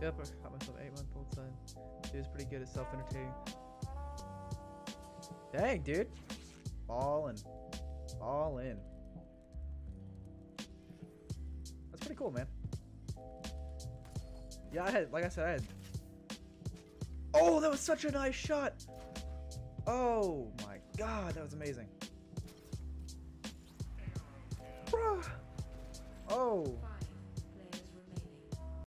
Yep, I caught myself 8-month-old son. He was pretty good at self-entertaining. Dang, dude. Ballin'. All in. That's pretty cool, man. Yeah, like I said, I had... Oh, that was such a nice shot! Oh my god, that was amazing. Bruh. Oh.